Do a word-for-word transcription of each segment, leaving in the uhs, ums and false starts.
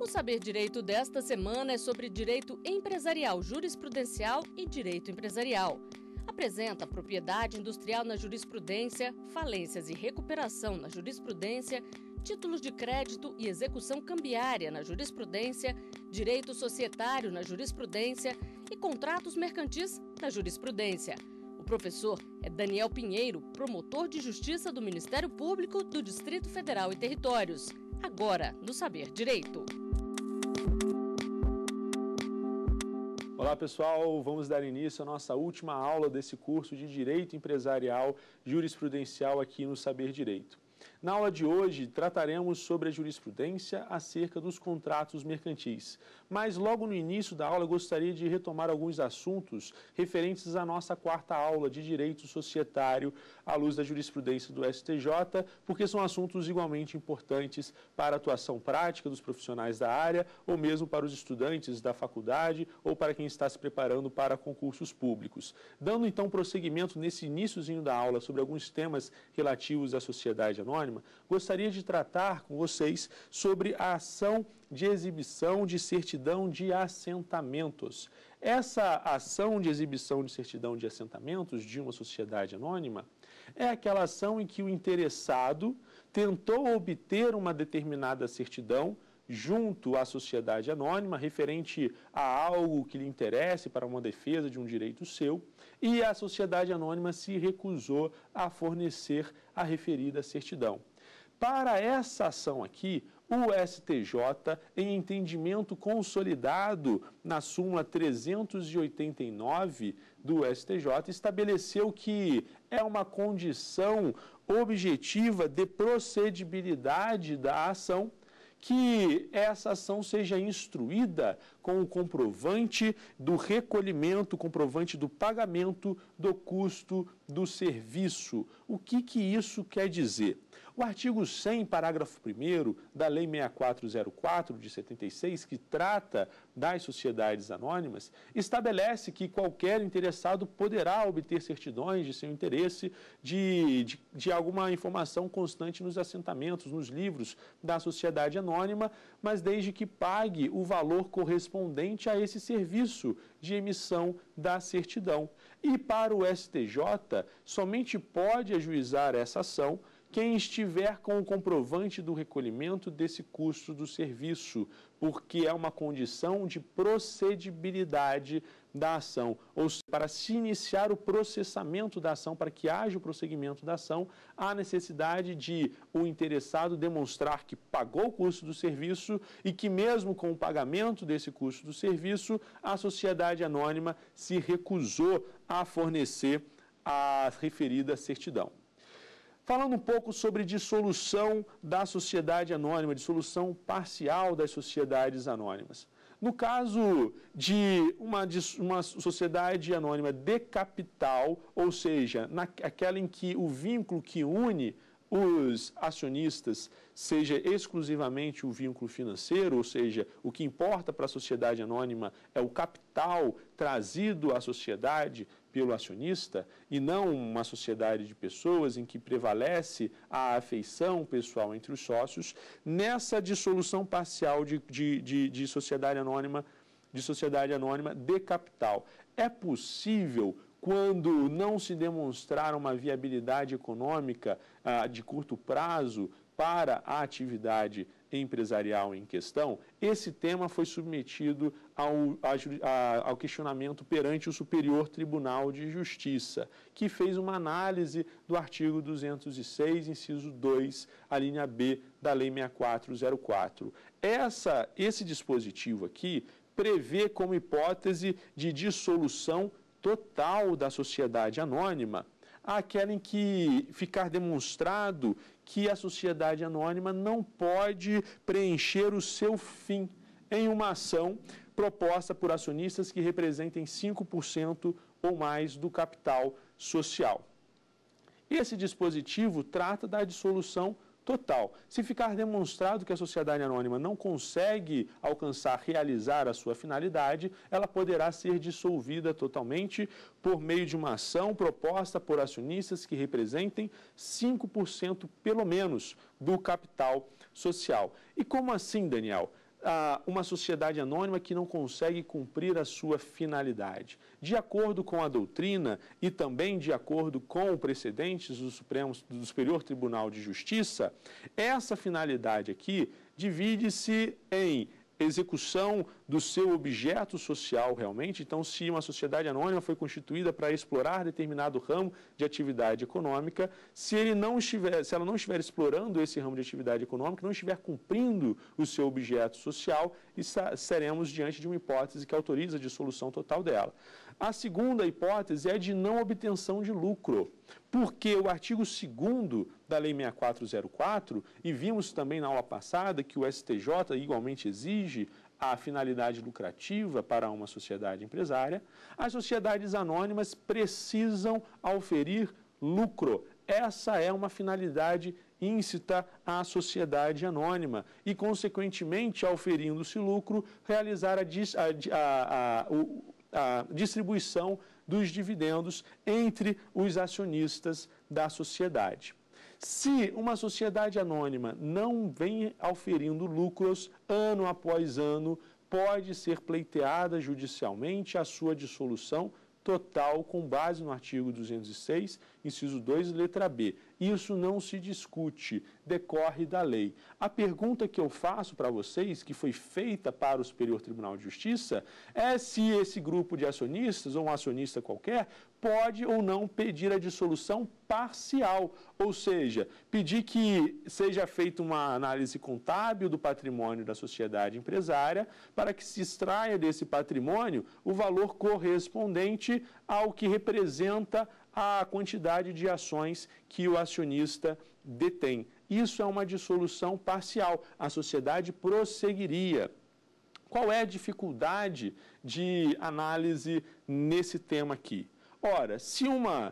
Saber Direito desta semana é sobre direito empresarial, jurisprudencial e direito empresarial. Apresenta propriedade industrial na jurisprudência, falências e recuperação na jurisprudência, títulos de crédito e execução cambiária na jurisprudência, direito societário na jurisprudência e contratos mercantis na jurisprudência. O professor é Daniel Pinheiro, promotor de justiça do Ministério Público do Distrito Federal e Territórios. Agora, no Saber Direito. Olá pessoal, vamos dar início à nossa última aula desse curso de Direito Empresarial Jurisprudencial aqui no Saber Direito. Na aula de hoje, trataremos sobre a jurisprudência acerca dos contratos mercantis. Mas logo no início da aula, gostaria de retomar alguns assuntos referentes à nossa quarta aula de Direito Societário à luz da jurisprudência do S T J, porque são assuntos igualmente importantes para a atuação prática dos profissionais da área, ou mesmo para os estudantes da faculdade, ou para quem está se preparando para concursos públicos. Dando então prosseguimento nesse iniciozinho da aula sobre alguns temas relativos à sociedade anônima, gostaria de tratar com vocês sobre a ação de exibição de certidão de assentamentos. Essa ação de exibição de certidão de assentamentos de uma sociedade anônima é aquela ação em que o interessado tentou obter uma determinada certidão junto à sociedade anônima, referente a algo que lhe interesse para uma defesa de um direito seu, e a sociedade anônima se recusou a fornecer a referida certidão. Para essa ação aqui, o S T J, em entendimento consolidado na súmula trezentos e oitenta e nove do S T J, estabeleceu que é uma condição objetiva de procedibilidade da ação que essa ação seja instruída com o comprovante do recolhimento, comprovante do pagamento do custo do serviço. O que que isso quer dizer? O artigo cem, parágrafo primeiro da Lei seis mil quatrocentos e quatro, de setenta e seis, que trata das sociedades anônimas, estabelece que qualquer interessado poderá obter certidões de seu interesse de, de, de alguma informação constante nos assentamentos, nos livros da sociedade anônima, mas desde que pague o valor correspondente a esse serviço de emissão da certidão. E para o S T J, somente pode ajuizar essa ação quem estiver com o comprovante do recolhimento desse custo do serviço, porque é uma condição de procedibilidade da ação. Ou seja, para se iniciar o processamento da ação, para que haja o prosseguimento da ação, há necessidade de o interessado demonstrar que pagou o custo do serviço e que mesmo com o pagamento desse custo do serviço, a sociedade anônima se recusou a fornecer a referida certidão. Falando um pouco sobre dissolução da sociedade anônima, dissolução parcial das sociedades anônimas. No caso de uma, uma sociedade anônima de capital, ou seja, naquela em que o vínculo que une os acionistas seja exclusivamente o vínculo financeiro, ou seja, o que importa para a sociedade anônima é o capital trazido à sociedade pelo acionista e não uma sociedade de pessoas em que prevalece a afeição pessoal entre os sócios, nessa dissolução parcial de, de, de, de sociedade anônima, de sociedade anônima de capital. É possível, quando não se demonstrar uma viabilidade econômica ah, de curto prazo para a atividade empresarial em questão, esse tema foi submetido ao, a, ao questionamento perante o Superior Tribunal de Justiça, que fez uma análise do artigo duzentos e seis, inciso dois, a linha B da Lei seis mil quatrocentos e quatro. Essa, esse dispositivo aqui prevê como hipótese de dissolução total da sociedade anônima aquela em que ficar demonstrado que a sociedade anônima não pode preencher o seu fim em uma ação proposta por acionistas que representem cinco por cento ou mais do capital social. Esse dispositivo trata da dissolução total. Se ficar demonstrado que a sociedade anônima não consegue alcançar, realizar a sua finalidade, ela poderá ser dissolvida totalmente por meio de uma ação proposta por acionistas que representem cinco por cento, pelo menos, do capital social. E como assim, Daniel? ah, uma sociedade anônima que não consegue cumprir a sua finalidade. De acordo com a doutrina e também de acordo com precedentes do Supremo, do Superior Tribunal de Justiça, essa finalidade aqui divide-se em execução do seu objeto social realmente. Então, se uma sociedade anônima foi constituída para explorar determinado ramo de atividade econômica, se, ele não estiver, se ela não estiver explorando esse ramo de atividade econômica, não estiver cumprindo o seu objeto social, seremos diante de uma hipótese que autoriza a dissolução total dela. A segunda hipótese é de não obtenção de lucro, porque o artigo segundo da Lei seis mil quatrocentos e quatro, e vimos também na aula passada que o S T J igualmente exige a finalidade lucrativa para uma sociedade empresária, as sociedades anônimas precisam auferir lucro. Essa é uma finalidade íncita à sociedade anônima e, consequentemente, auferindo-se lucro, realizar a, a, a, a, a distribuição dos dividendos entre os acionistas da sociedade. Se uma sociedade anônima não vem auferindo lucros ano após ano, pode ser pleiteada judicialmente a sua dissolução total com base no artigo duzentos e seis, inciso dois, letra B. Isso não se discute, decorre da lei. A pergunta que eu faço para vocês, que foi feita para o Superior Tribunal de Justiça, é se esse grupo de acionistas, ou um acionista qualquer, pode ou não pedir a dissolução parcial, ou seja, pedir que seja feita uma análise contábil do patrimônio da sociedade empresária para que se extraia desse patrimônio o valor correspondente ao que representa a quantidade de ações que o acionista detém. Isso é uma dissolução parcial. A sociedade prosseguiria. Qual é a dificuldade de análise nesse tema aqui? Ora, se uma,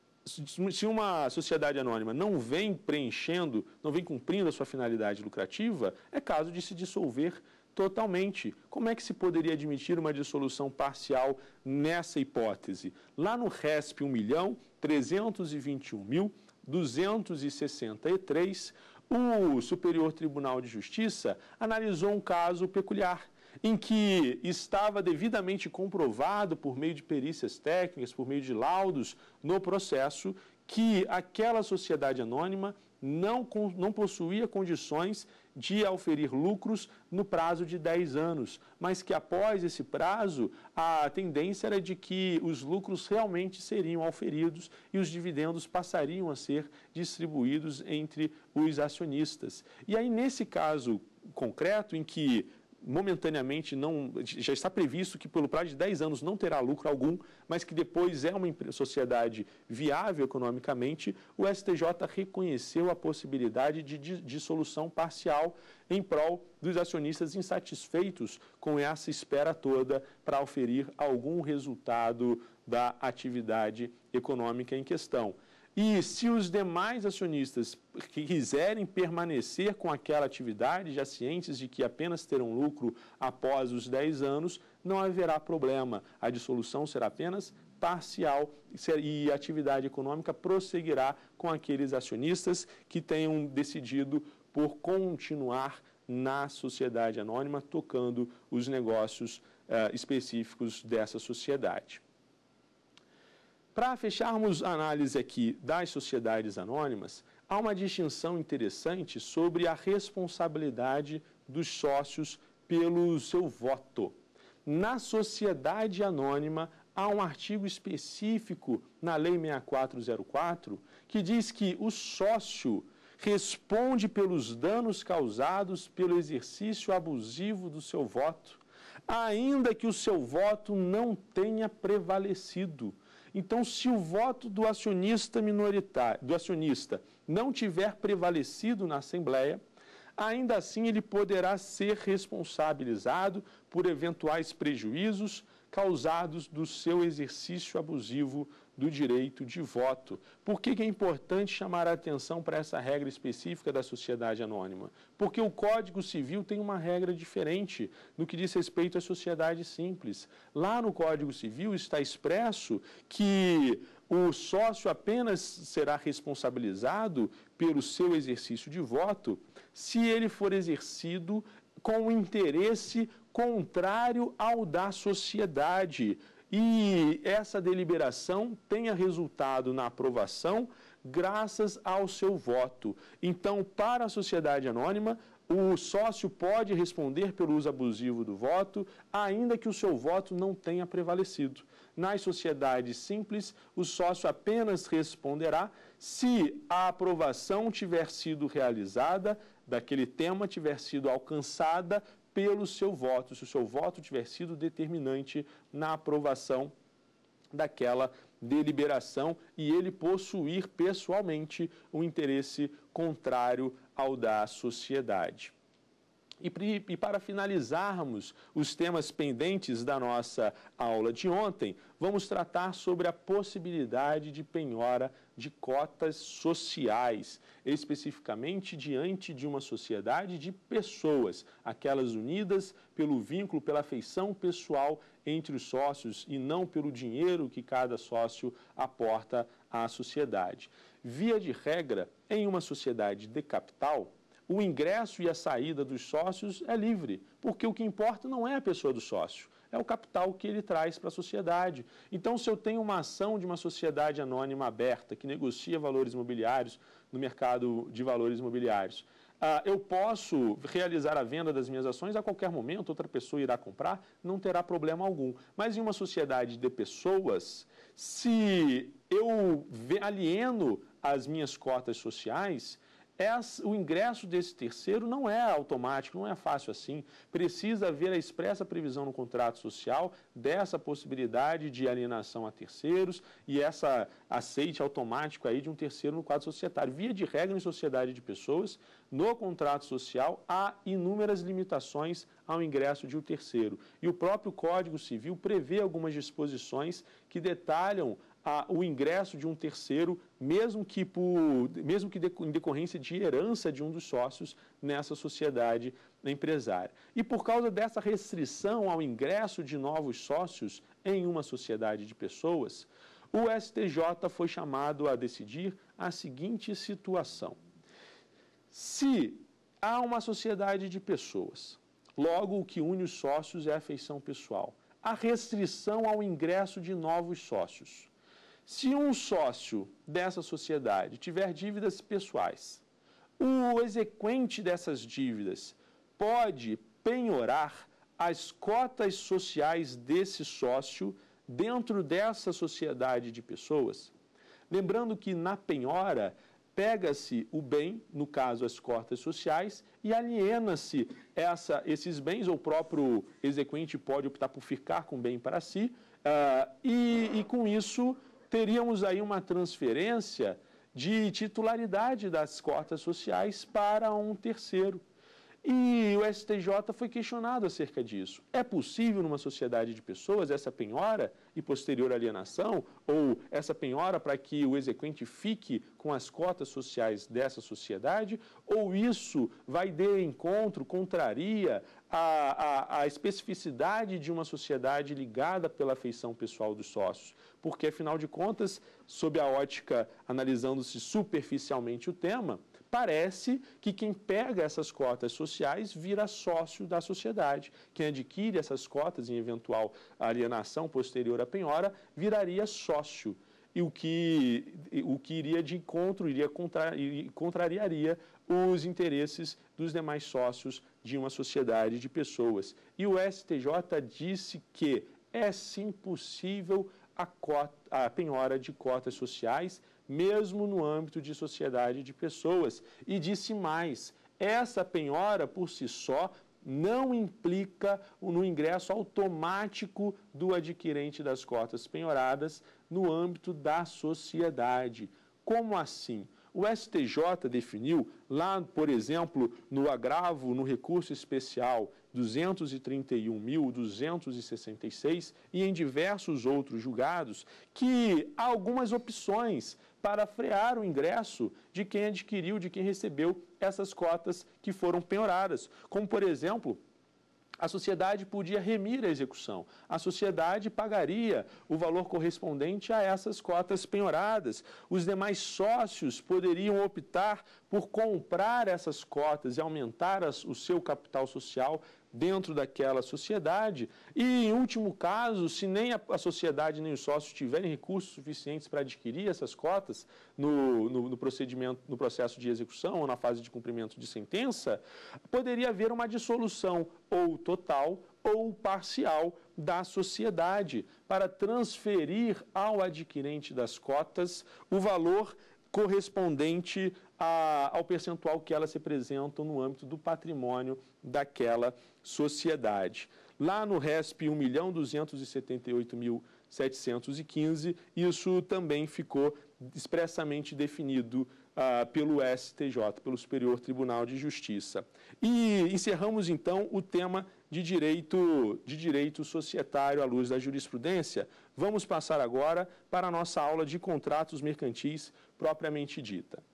se uma sociedade anônima não vem preenchendo, não vem cumprindo a sua finalidade lucrativa, é caso de se dissolver totalmente. Como é que se poderia admitir uma dissolução parcial nessa hipótese? Lá no R E S P um milhão trezentos e vinte e um mil duzentos e sessenta e três, o Superior Tribunal de Justiça analisou um caso peculiar, em que estava devidamente comprovado por meio de perícias técnicas, por meio de laudos no processo, que aquela sociedade anônima não, não possuía condições de auferir lucros no prazo de dez anos, mas que após esse prazo, a tendência era de que os lucros realmente seriam auferidos e os dividendos passariam a ser distribuídos entre os acionistas. E aí, nesse caso concreto, em que momentaneamente não, já está previsto que pelo prazo de dez anos não terá lucro algum, mas que depois é uma sociedade viável economicamente, o S T J reconheceu a possibilidade de dissolução parcial em prol dos acionistas insatisfeitos com essa espera toda para auferir algum resultado da atividade econômica em questão. E se os demais acionistas que quiserem permanecer com aquela atividade, já cientes de que apenas terão lucro após os dez anos, não haverá problema. A dissolução será apenas parcial e a atividade econômica prosseguirá com aqueles acionistas que tenham decidido por continuar na sociedade anônima, tocando os negócios uh, específicos dessa sociedade. Para fecharmos a análise aqui das sociedades anônimas, há uma distinção interessante sobre a responsabilidade dos sócios pelo seu voto. Na sociedade anônima, há um artigo específico na Lei seis mil quatrocentos e quatro que diz que o sócio responde pelos danos causados pelo exercício abusivo do seu voto, ainda que o seu voto não tenha prevalecido. Então, se o voto do acionista minoritário, do acionista, não tiver prevalecido na Assembleia, ainda assim ele poderá ser responsabilizado por eventuais prejuízos causados do seu exercício abusivo do direito de voto. Por que que é importante chamar a atenção para essa regra específica da sociedade anônima? Porque o Código Civil tem uma regra diferente no que diz respeito à sociedade simples. Lá no Código Civil está expresso que o sócio apenas será responsabilizado pelo seu exercício de voto se ele for exercido com interesse contrário ao da sociedade. E essa deliberação tenha resultado na aprovação graças ao seu voto. Então, para a sociedade anônima, o sócio pode responder pelo uso abusivo do voto, ainda que o seu voto não tenha prevalecido. Nas sociedades simples, o sócio apenas responderá se a aprovação tiver sido realizada, daquele tema tiver sido alcançada pelo seu voto, se o seu voto tiver sido determinante na aprovação daquela deliberação e ele possuir pessoalmente um interesse contrário ao da sociedade. E, e para finalizarmos os temas pendentes da nossa aula de ontem, vamos tratar sobre a possibilidade de penhora de cotas sociais, especificamente diante de uma sociedade de pessoas, aquelas unidas pelo vínculo, pela afeição pessoal entre os sócios e não pelo dinheiro que cada sócio aporta à sociedade. Via de regra, em uma sociedade de capital, o ingresso e a saída dos sócios é livre, porque o que importa não é a pessoa do sócio, é o capital que ele traz para a sociedade. Então, se eu tenho uma ação de uma sociedade anônima aberta que negocia valores imobiliários no mercado de valores imobiliários, Uh, eu posso realizar a venda das minhas ações a qualquer momento, outra pessoa irá comprar, não terá problema algum. Mas em uma sociedade de pessoas, se eu alieno as minhas cotas sociais, essa, o ingresso desse terceiro não é automático, não é fácil assim. Precisa haver a expressa previsão no contrato social dessa possibilidade de alienação a terceiros e essa aceite automático aí de um terceiro no quadro societário. Via de regra, em sociedade de pessoas, no contrato social há inúmeras limitações ao ingresso de um terceiro. E o próprio Código Civil prevê algumas disposições que detalham A, o ingresso de um terceiro, mesmo que, por, mesmo que de, em decorrência de herança de um dos sócios nessa sociedade empresária. E por causa dessa restrição ao ingresso de novos sócios em uma sociedade de pessoas, o S T J foi chamado a decidir a seguinte situação. Se há uma sociedade de pessoas, logo o que une os sócios é a afeição pessoal, a restrição ao ingresso de novos sócios. Se um sócio dessa sociedade tiver dívidas pessoais, o exequente dessas dívidas pode penhorar as cotas sociais desse sócio dentro dessa sociedade de pessoas. Lembrando que na penhora pega-se o bem, no caso as cotas sociais, e aliena-se esses bens, ou o próprio exequente pode optar por ficar com o bem para si, uh, e, e com isso teríamos aí uma transferência de titularidade das cotas sociais para um terceiro. E o S T J foi questionado acerca disso. É possível numa sociedade de pessoas essa penhora e posterior alienação, ou essa penhora para que o exequente fique com as cotas sociais dessa sociedade, ou isso vai de encontro, contraria a, a, a especificidade de uma sociedade ligada pela afeição pessoal dos sócios? Porque, afinal de contas, sob a ótica, analisando-se superficialmente o tema, parece que quem pega essas cotas sociais vira sócio da sociedade. Quem adquire essas cotas em eventual alienação posterior à penhora viraria sócio. E o que, o que iria de encontro, iria contra, contrariaria os interesses dos demais sócios de uma sociedade de pessoas. E o S T J disse que é sim possível a, cota, a penhora de cotas sociais, mesmo no âmbito de sociedade de pessoas. E disse mais, essa penhora por si só não implica no ingresso automático do adquirente das cotas penhoradas no âmbito da sociedade. Como assim? O S T J definiu lá, por exemplo, no agravo, no recurso especial duzentos e trinta e um mil duzentos e sessenta e seis e em diversos outros julgados, que há algumas opções para frear o ingresso de quem adquiriu, de quem recebeu essas cotas que foram penhoradas. Como, por exemplo, A sociedade podia remir a execução. A sociedade pagaria o valor correspondente a essas cotas penhoradas. Os demais sócios poderiam optar por comprar essas cotas e aumentar as, o seu capital social dentro daquela sociedade. E, em último caso, se nem a, a sociedade nem os sócios tiverem recursos suficientes para adquirir essas cotas no, no, no procedimento, no processo de execução ou na fase de cumprimento de sentença, poderia haver uma dissolução ou total ou parcial da sociedade para transferir ao adquirente das cotas o valor correspondente a, ao percentual que elas representam no âmbito do patrimônio daquela sociedade. Lá no R E S P um milhão duzentos e setenta e oito mil setecentos e quinze, isso também ficou expressamente definido ah, pelo S T J, pelo Superior Tribunal de Justiça. E encerramos, então, o tema de direito, de direito societário à luz da jurisprudência. Vamos passar agora para a nossa aula de contratos mercantis propriamente dita.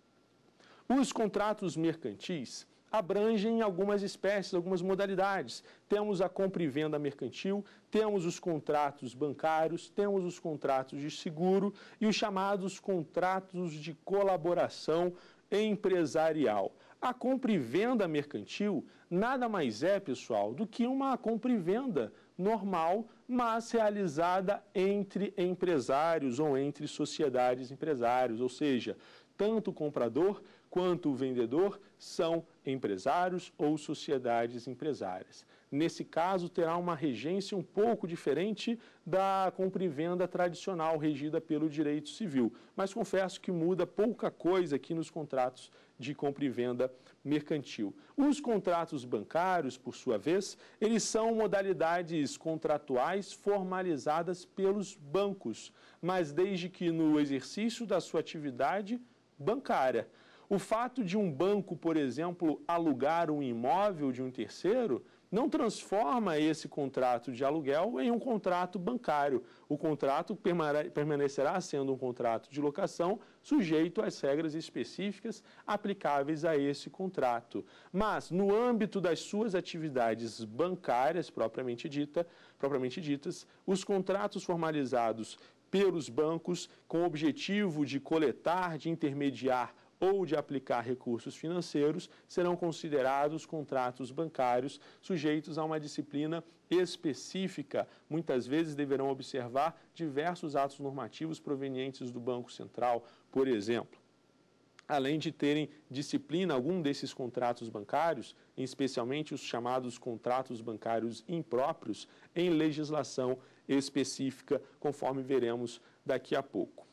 Os contratos mercantis abrangem algumas espécies, algumas modalidades. Temos a compra e venda mercantil, temos os contratos bancários, temos os contratos de seguro e os chamados contratos de colaboração empresarial. A compra e venda mercantil nada mais é, pessoal, do que uma compra e venda normal, mas realizada entre empresários ou entre sociedades empresários, ou seja, tanto o comprador quanto o vendedor são empresários ou sociedades empresárias. Nesse caso, terá uma regência um pouco diferente da compra e venda tradicional, regida pelo direito civil. Mas confesso que muda pouca coisa aqui nos contratos de compra e venda mercantil. Os contratos bancários, por sua vez, eles são modalidades contratuais formalizadas pelos bancos, mas desde que no exercício da sua atividade bancária. O fato de um banco, por exemplo, alugar um imóvel de um terceiro, não transforma esse contrato de aluguel em um contrato bancário. O contrato permanecerá sendo um contrato de locação, sujeito às regras específicas aplicáveis a esse contrato. Mas, no âmbito das suas atividades bancárias, propriamente dita, propriamente ditas, os contratos formalizados pelos bancos com o objetivo de coletar, de intermediar ou de aplicar recursos financeiros, serão considerados contratos bancários sujeitos a uma disciplina específica. Muitas vezes deverão observar diversos atos normativos provenientes do Banco Central, por exemplo. Além de terem disciplina, algum desses contratos bancários, especialmente os chamados contratos bancários impróprios, em legislação específica, conforme veremos daqui a pouco.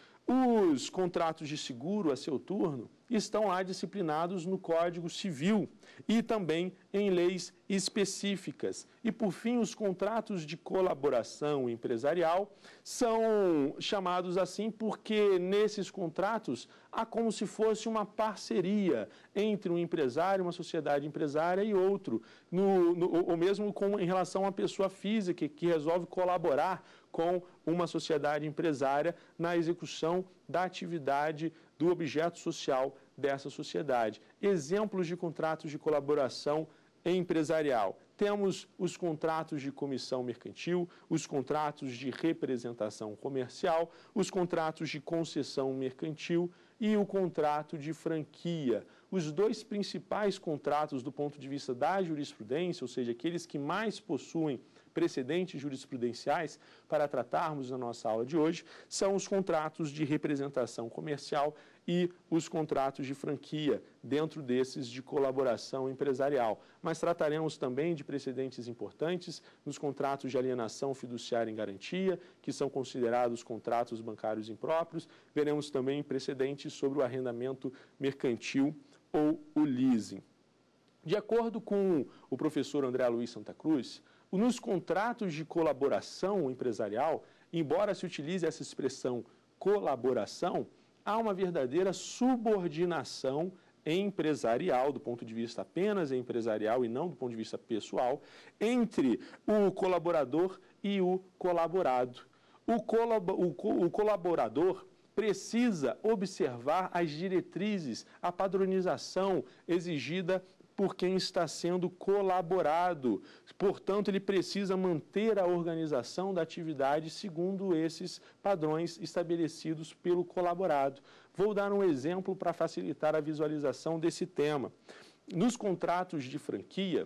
Os contratos de seguro, a seu turno, estão lá disciplinados no Código Civil e também em leis específicas. E, por fim, os contratos de colaboração empresarial são chamados assim porque, nesses contratos, há como se fosse uma parceria entre um empresário, uma sociedade empresária e outro, no, no, ou mesmo com, em relação a uma pessoa física que resolve colaborar com uma sociedade empresária na execução da atividade do objeto social dessa sociedade. Exemplos de contratos de colaboração empresarial. Temos os contratos de comissão mercantil, os contratos de representação comercial, os contratos de concessão mercantil e o contrato de franquia. Os dois principais contratos do ponto de vista da jurisprudência, ou seja, aqueles que mais possuem precedentes jurisprudenciais para tratarmos na nossa aula de hoje, são os contratos de representação comercial e os contratos de franquia, dentro desses de colaboração empresarial. Mas trataremos também de precedentes importantes nos contratos de alienação fiduciária em garantia, que são considerados contratos bancários impróprios. Veremos também precedentes sobre o arrendamento mercantil ou o leasing. De acordo com o professor André Luiz Santa Cruz, nos contratos de colaboração empresarial, embora se utilize essa expressão colaboração, há uma verdadeira subordinação empresarial, do ponto de vista apenas empresarial e não do ponto de vista pessoal, entre o colaborador e o colaborado. O, colab o, co o colaborador precisa observar as diretrizes, a padronização exigida por quem está sendo colaborado. Portanto, ele precisa manter a organização da atividade segundo esses padrões estabelecidos pelo colaborado. Vou dar um exemplo para facilitar a visualização desse tema. Nos contratos de franquia,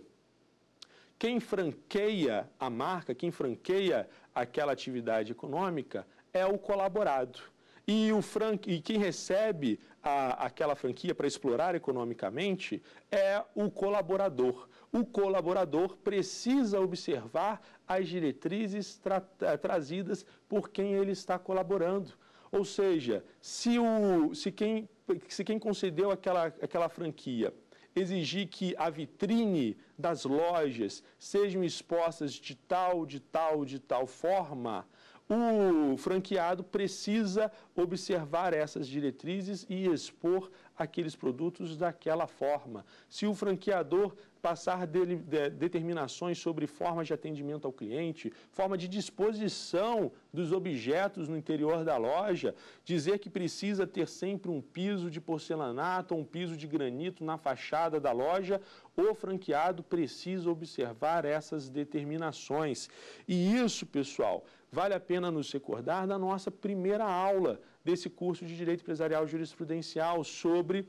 quem franqueia a marca, quem franqueia aquela atividade econômica é o colaborado. E, o fran... e quem recebe a, aquela franquia para explorar economicamente é o colaborador. O colaborador precisa observar as diretrizes tra... trazidas por quem ele está colaborando. Ou seja, se, o... se, quem... se quem concedeu aquela, aquela franquia exigir que a vitrine das lojas sejam expostas de tal, de tal, de tal forma, o franqueado precisa observar essas diretrizes e expor aqueles produtos daquela forma. Se o franqueador passar dele, de, determinações sobre forma de atendimento ao cliente, forma de disposição dos objetos no interior da loja, dizer que precisa ter sempre um piso de porcelanato ou um piso de granito na fachada da loja, o franqueado precisa observar essas determinações. E isso, pessoal, vale a pena nos recordar da nossa primeira aula desse curso de Direito Empresarial Jurisprudencial sobre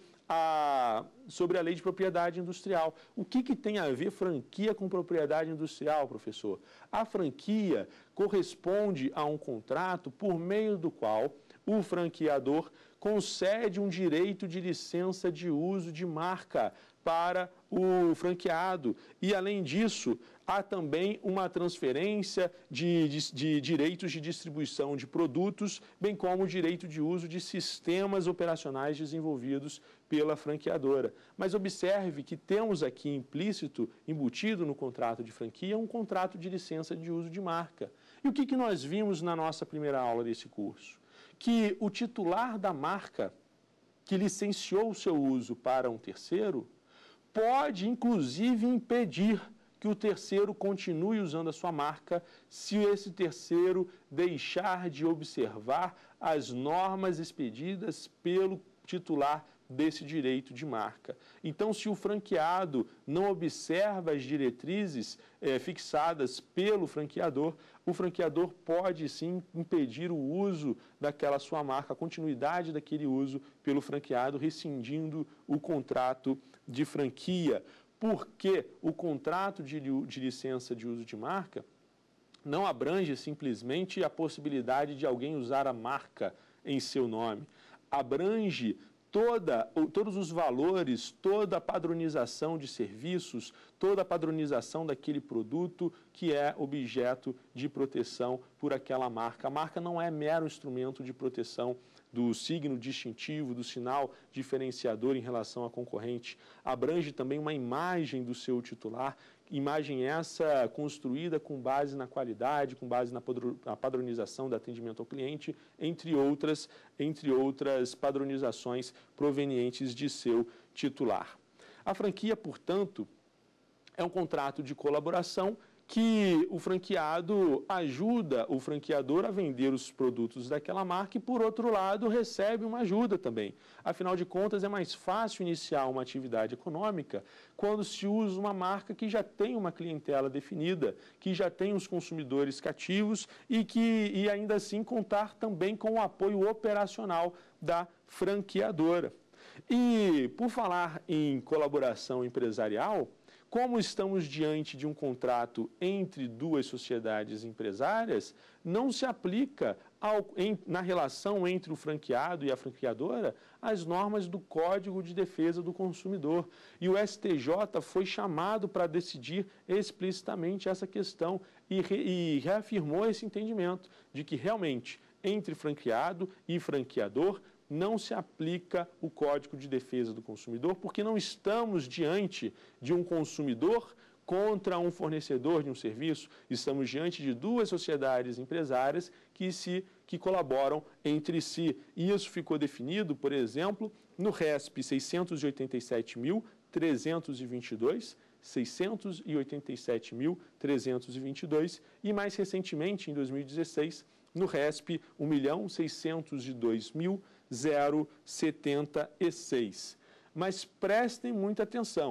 a, sobre a Lei de Propriedade Industrial. O que, que tem a ver franquia com propriedade industrial, professor? A franquia corresponde a um contrato por meio do qual o franqueador concede um direito de licença de uso de marca para o franqueado. E, além disso, há também uma transferência de, de, de direitos de distribuição de produtos, bem como o direito de uso de sistemas operacionais desenvolvidos pela franqueadora. Mas observe que temos aqui implícito, embutido no contrato de franquia, um contrato de licença de uso de marca. E o que, que nós vimos na nossa primeira aula desse curso? Que o titular da marca que licenciou o seu uso para um terceiro pode, inclusive, impedir que o terceiro continue usando a sua marca se esse terceiro deixar de observar as normas expedidas pelo titular desse direito de marca. Então, se o franqueado não observa as diretrizes eh, fixadas pelo franqueador, o franqueador pode sim impedir o uso daquela sua marca, a continuidade daquele uso pelo franqueado, rescindindo o contrato de franquia. Porque o contrato de, de licença de uso de marca não abrange simplesmente a possibilidade de alguém usar a marca em seu nome. Abrange Toda, todos os valores, toda a padronização de serviços, toda a padronização daquele produto que é objeto de proteção por aquela marca. A marca não é mero instrumento de proteção do signo distintivo, do sinal diferenciador em relação à concorrente. Abrange também uma imagem do seu titular, imagem essa construída com base na qualidade, com base na padronização do atendimento ao cliente, entre outras, entre outras padronizações provenientes de seu titular. A franquia, portanto, é um contrato de colaboração que o franqueado ajuda o franqueador a vender os produtos daquela marca e, por outro lado, recebe uma ajuda também. Afinal de contas, é mais fácil iniciar uma atividade econômica quando se usa uma marca que já tem uma clientela definida, que já tem os consumidores cativos e que e ainda assim contar também com o apoio operacional da franqueadora. E, por falar em colaboração empresarial, como estamos diante de um contrato entre duas sociedades empresárias, não se aplica ao, em, na relação entre o franqueado e a franqueadora as normas do Código de Defesa do Consumidor. E o S T J foi chamado para decidir explicitamente essa questão e, re, e reafirmou esse entendimento de que realmente entre franqueado e franqueador não se aplica o Código de Defesa do Consumidor, porque não estamos diante de um consumidor contra um fornecedor de um serviço, estamos diante de duas sociedades empresárias que, se, que colaboram entre si. E isso ficou definido, por exemplo, no R E S P seiscentos e oitenta e sete mil trezentos e vinte e dois, seiscentos e oitenta e sete mil trezentos e vinte e dois e, mais recentemente, em dois mil e dezesseis, no R E S P um milhão seiscentos e dois mil zero setenta e seis. Mas prestem muita atenção,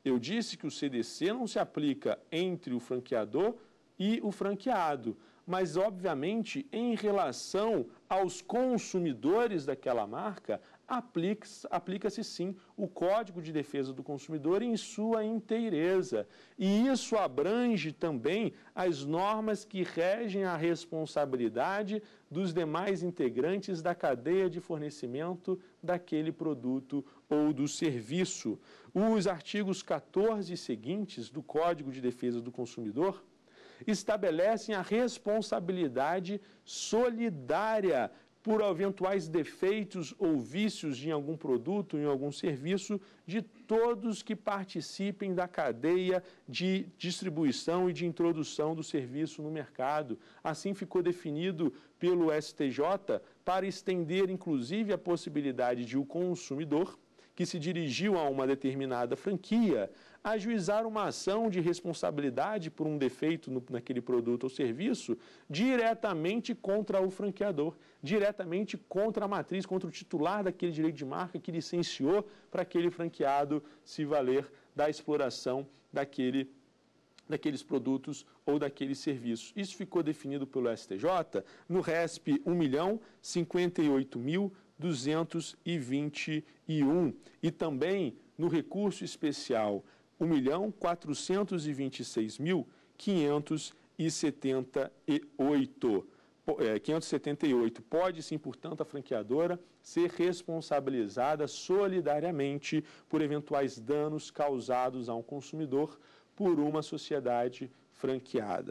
Eu disse que o C D C não se aplica entre o franqueador e o franqueado, mas, obviamente, em relação aos consumidores daquela marca, aplica-se aplica sim o Código de Defesa do Consumidor em sua inteireza. E isso abrange também as normas que regem a responsabilidade dos demais integrantes da cadeia de fornecimento daquele produto ou do serviço. Os artigos quatorze e seguintes do Código de Defesa do Consumidor estabelecem a responsabilidade solidária por eventuais defeitos ou vícios de algum produto, em algum serviço, de todos que participem da cadeia de distribuição e de introdução do serviço no mercado. Assim ficou definido pelo S T J para estender, inclusive, a possibilidade de o consumidor, que se dirigiu a uma determinada franquia, ajuizar uma ação de responsabilidade por um defeito no, naquele produto ou serviço diretamente contra o franqueador, diretamente contra a matriz, contra o titular daquele direito de marca que licenciou para aquele franqueado se valer da exploração daquele, daqueles produtos ou daqueles serviços. Isso ficou definido pelo S T J no R E S P um milhão cinquenta e oito mil duzentos e vinte e um e também no recurso especial um milhão quatrocentos e vinte e seis mil quinhentos e setenta e oito. quinhentos e setenta e oito. Pode sim, portanto, a franqueadora ser responsabilizada solidariamente por eventuais danos causados a um consumidor por uma sociedade franqueada.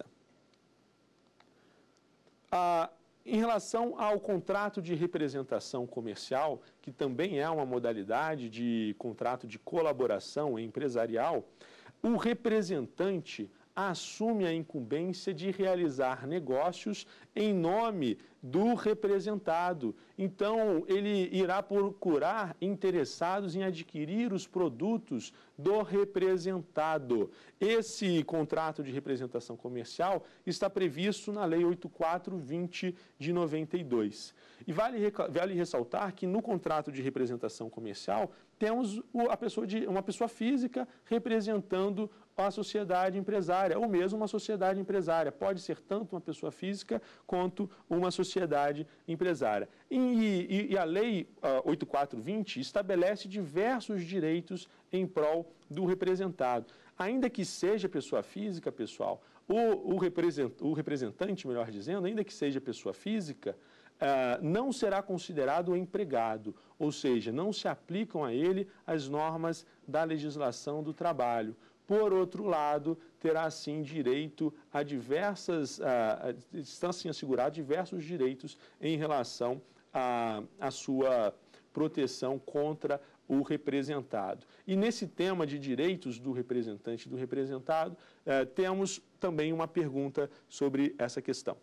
A Em relação ao contrato de representação comercial, que também é uma modalidade de contrato de colaboração empresarial, o representante assume a incumbência de realizar negócios em nome do representado. Então, ele irá procurar interessados em adquirir os produtos do representado. Esse contrato de representação comercial está previsto na Lei oitenta e quatro vinte de noventa e dois. E vale, vale ressaltar que no contrato de representação comercial temos a pessoa de, uma pessoa física representando a sociedade empresária, ou mesmo uma sociedade empresária. Pode ser tanto uma pessoa física quanto uma sociedade empresária. E, e, e a Lei uh, oitenta e quatro vinte estabelece diversos direitos em prol do representado. Ainda que seja pessoa física, pessoal, o, o, represent, o representante, melhor dizendo, ainda que seja pessoa física, Uh, não será considerado empregado, ou seja, não se aplicam a ele as normas da legislação do trabalho. Por outro lado, terá sim direito a diversas, uh, estão assim assegurados diversos direitos em relação à a, a sua proteção contra o representado. E nesse tema de direitos do representante e do representado, uh, temos também uma pergunta sobre essa questão.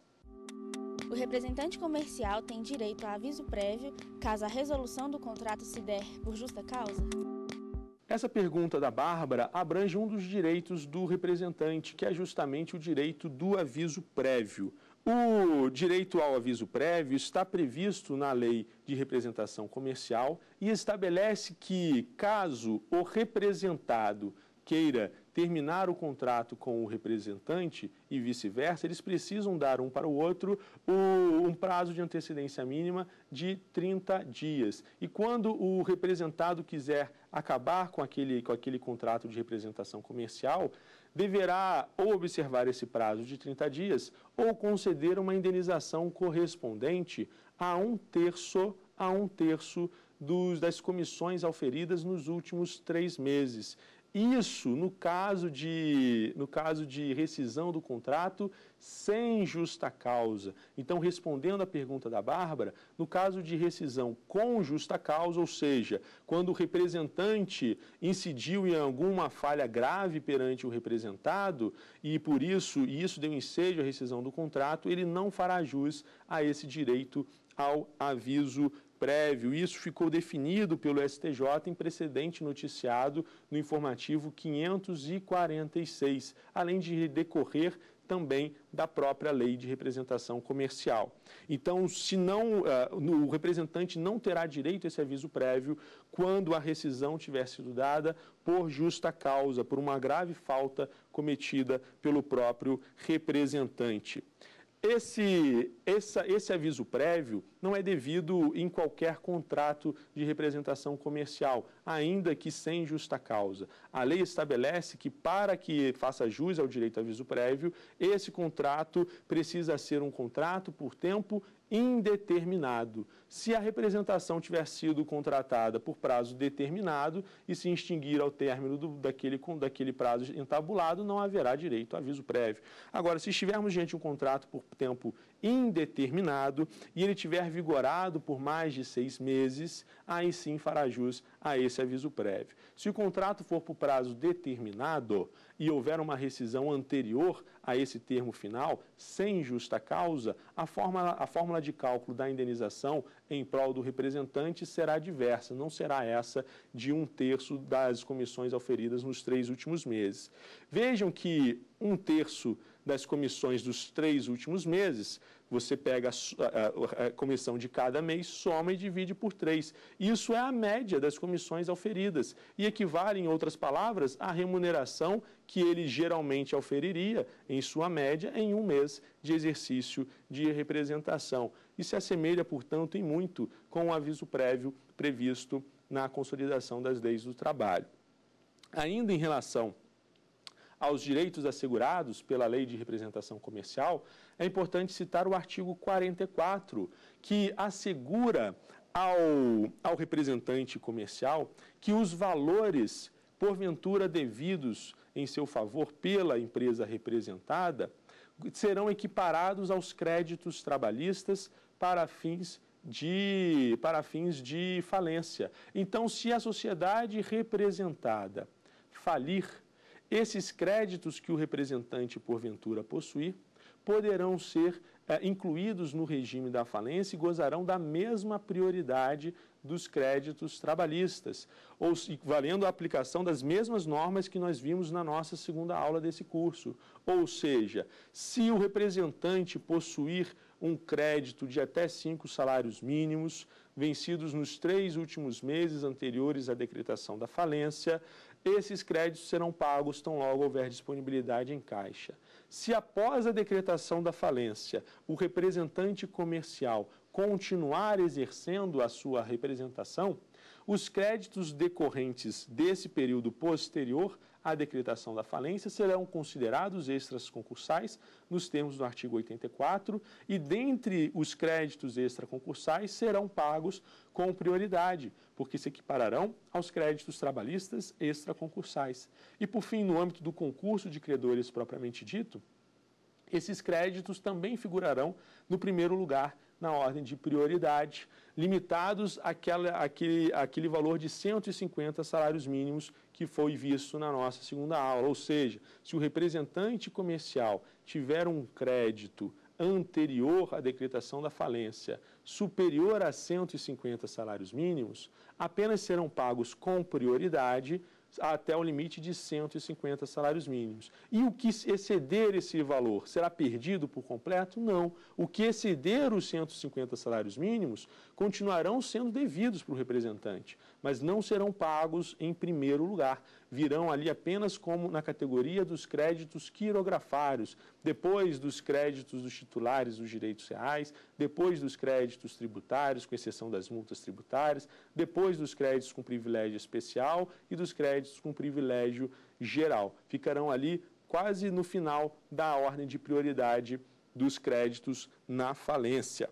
O representante comercial tem direito a aviso prévio caso a resolução do contrato se der por justa causa? Essa pergunta da Bárbara abrange um dos direitos do representante, que é justamente o direito do aviso prévio. O direito ao aviso prévio está previsto na Lei de Representação Comercial e estabelece que, caso o representado queira terminar o contrato com o representante e vice-versa, eles precisam dar um para o outro um prazo de antecedência mínima de trinta dias. E quando o representado quiser acabar com aquele, com aquele contrato de representação comercial, deverá ou observar esse prazo de trinta dias ou conceder uma indenização correspondente a um terço, a um terço dos, das comissões auferidas nos últimos três meses. Isso no caso de, no caso de rescisão do contrato sem justa causa. Então, respondendo à pergunta da Bárbara, no caso de rescisão com justa causa, ou seja, quando o representante incidiu em alguma falha grave perante o representado e por isso, e isso deu ensejo à rescisão do contrato, ele não fará jus a esse direito ao aviso prévio. Isso ficou definido pelo S T J em precedente noticiado no informativo quinhentos e quarenta e seis, além de decorrer também da própria lei de representação comercial. Então, se não, uh, o representante não terá direito a esse aviso prévio quando a rescisão tiver sido dada por justa causa, por uma grave falta cometida pelo próprio representante. Esse, essa, esse aviso prévio não é devido em qualquer contrato de representação comercial, ainda que sem justa causa. A lei estabelece que, para que faça jus ao direito a aviso prévio, esse contrato precisa ser um contrato por tempo indeterminado. Se a representação tiver sido contratada por prazo determinado e se extinguir ao término do, daquele, daquele prazo entabulado, não haverá direito a aviso prévio. Agora, se estivermos diante de um contrato por tempo indeterminado e ele tiver vigorado por mais de seis meses, aí sim fará jus a esse aviso prévio. Se o contrato for por prazo determinado e houver uma rescisão anterior a esse termo final, sem justa causa, a fórmula, a fórmula de cálculo da indenização em prol do representante será diversa, não será essa de um terço das comissões auferidas nos três últimos meses. Vejam que um terço das comissões dos três últimos meses, você pega a, a, a comissão de cada mês, soma e divide por três. Isso é a média das comissões auferidas e equivale, em outras palavras, à remuneração que ele geralmente auferiria, em sua média, em um mês de exercício de representação. E se assemelha, portanto, em muito com o aviso prévio previsto na consolidação das leis do trabalho. Ainda em relação aos direitos assegurados pela Lei de Representação Comercial, é importante citar o artigo quarenta e quatro, que assegura ao, ao representante comercial que os valores, porventura devidos em seu favor pela empresa representada, serão equiparados aos créditos trabalhistas para fins de, para fins de falência. Então, se a sociedade representada falir, esses créditos que o representante, porventura, possuir, poderão ser é, incluídos no regime da falência e gozarão da mesma prioridade dos créditos trabalhistas, ou valendo a aplicação das mesmas normas que nós vimos na nossa segunda aula desse curso. Ou seja, se o representante possuir um crédito de até cinco salários mínimos, vencidos nos três últimos meses anteriores à decretação da falência, esses créditos serão pagos tão logo houver disponibilidade em caixa. Se após a decretação da falência, o representante comercial continuar exercendo a sua representação, os créditos decorrentes desse período posterior à decretação da falência serão considerados extras concursais nos termos do artigo oitenta e quatro e, dentre os créditos extraconcursais, serão pagos com prioridade, porque se equipararão aos créditos trabalhistas extraconcursais. E, por fim, no âmbito do concurso de credores propriamente dito, esses créditos também figurarão no primeiro lugar na ordem de prioridade, limitados àquela, àquele, àquele valor de cento e cinquenta salários mínimos que foi visto na nossa segunda aula. Ou seja, se o representante comercial tiver um crédito anterior à decretação da falência superior a cento e cinquenta salários mínimos, apenas serão pagos com prioridade até o limite de cento e cinquenta salários mínimos. E o que exceder esse valor será perdido por completo? Não. O que exceder os cento e cinquenta salários mínimos continuarão sendo devidos para o representante, mas não serão pagos em primeiro lugar. Virão ali apenas como na categoria dos créditos quirografários, depois dos créditos dos titulares dos direitos reais, depois dos créditos tributários, com exceção das multas tributárias, depois dos créditos com privilégio especial e dos créditos com privilégio geral. Ficarão ali quase no final da ordem de prioridade dos créditos na falência.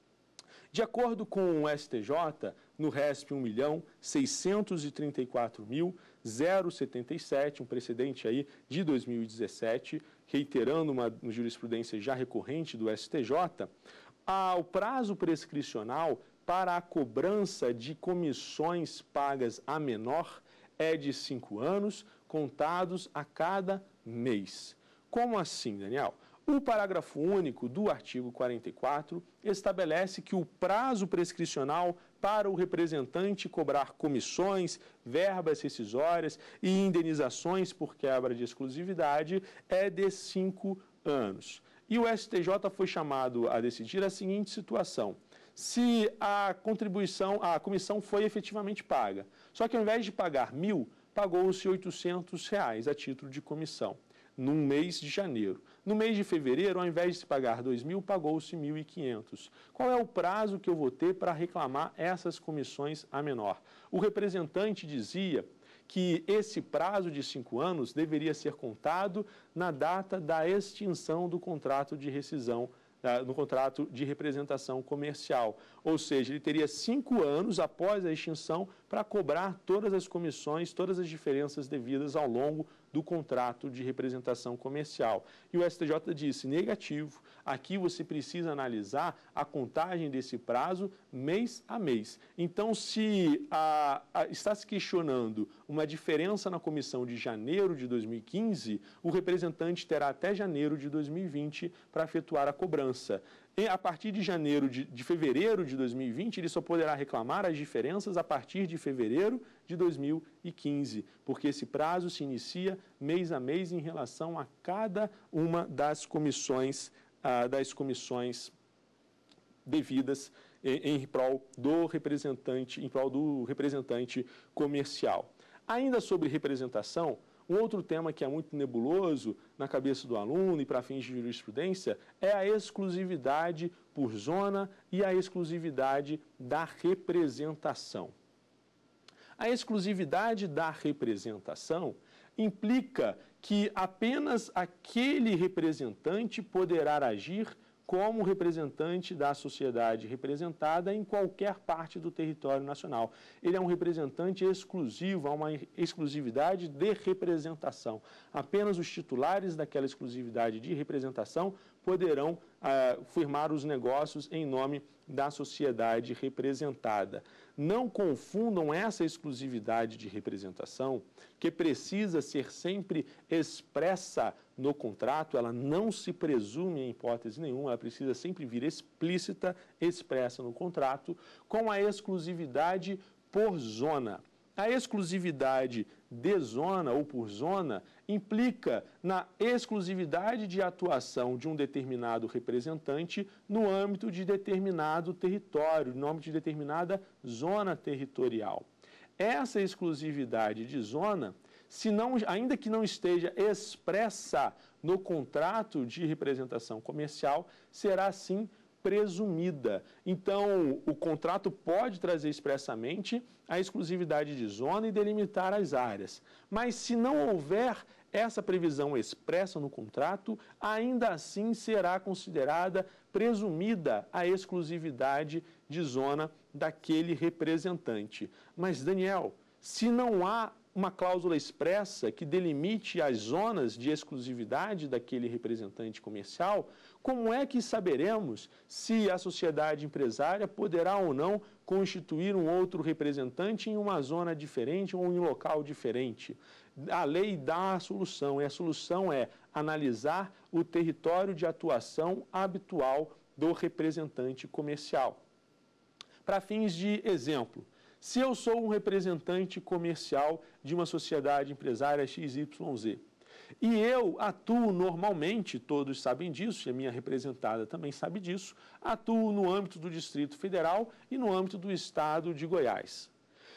De acordo com o S T J, no R E S P um milhão seiscentos e trinta e quatro mil zero setenta e sete, um precedente aí de dois mil e dezessete, reiterando uma jurisprudência já recorrente do S T J, o prazo prescricional para a cobrança de comissões pagas a menor é de cinco anos, contados a cada mês. Como assim, Daniel? O parágrafo único do artigo quarenta e quatro estabelece que o prazo prescricional para o representante cobrar comissões, verbas rescisórias e indenizações por quebra de exclusividade é de cinco anos. E o S T J foi chamado a decidir a seguinte situação: se a contribuição, a comissão foi efetivamente paga, só que ao invés de pagar mil, pagou-se oitocentos reais a título de comissão, num mês de janeiro. No mês de fevereiro, ao invés de se pagar dois mil, pagou-se mil e quinhentos. Qual é o prazo que eu vou ter para reclamar essas comissões a menor? O representante dizia que esse prazo de cinco anos deveria ser contado na data da extinção do contrato de rescisão, no contrato de representação comercial. Ou seja, ele teria cinco anos após a extinção para cobrar todas as comissões, todas as diferenças devidas ao longo do contrato de representação comercial. E o S T J disse, negativo, aqui você precisa analisar a contagem desse prazo mês a mês. Então, se a, a, está se questionando uma diferença na comissão de janeiro de dois mil e quinze, o representante terá até janeiro de dois mil e vinte para efetuar a cobrança. E a partir de janeiro de, de fevereiro de dois mil e vinte, ele só poderá reclamar as diferenças a partir de fevereiro de dois mil e quinze, porque esse prazo se inicia mês a mês em relação a cada uma das comissões, ah, das comissões devidas em, em prol do representante, em prol do representante comercial. Ainda sobre representação, um outro tema que é muito nebuloso na cabeça do aluno e para fins de jurisprudência é a exclusividade por zona e a exclusividade da representação. A exclusividade da representação implica que apenas aquele representante poderá agir como representante da sociedade representada em qualquer parte do território nacional. Ele é um representante exclusivo, há uma exclusividade de representação. Apenas os titulares daquela exclusividade de representação poderão ah, firmar os negócios em nome da sociedade representada. Não confundam essa exclusividade de representação, que precisa ser sempre expressa no contrato, ela não se presume em hipótese nenhuma, ela precisa sempre vir explícita, expressa no contrato, com a exclusividade por zona. A exclusividade de zona ou por zona implica na exclusividade de atuação de um determinado representante no âmbito de determinado território, no âmbito de determinada zona territorial. Essa exclusividade de zona, se não, ainda que não esteja expressa no contrato de representação comercial, será sim presumida. Então, o contrato pode trazer expressamente a exclusividade de zona e delimitar as áreas. Mas se não houver essa previsão expressa no contrato, ainda assim será considerada presumida a exclusividade de zona daquele representante. Mas, Daniel, se não há uma cláusula expressa que delimite as zonas de exclusividade daquele representante comercial, como é que saberemos se a sociedade empresária poderá ou não constituir um outro representante em uma zona diferente ou em um local diferente? A lei dá a solução, e a solução é analisar o território de atuação habitual do representante comercial. Para fins de exemplo, se eu sou um representante comercial de uma sociedade empresária X Y Z e eu atuo normalmente, todos sabem disso, e a minha representada também sabe disso, atuo no âmbito do Distrito Federal e no âmbito do Estado de Goiás.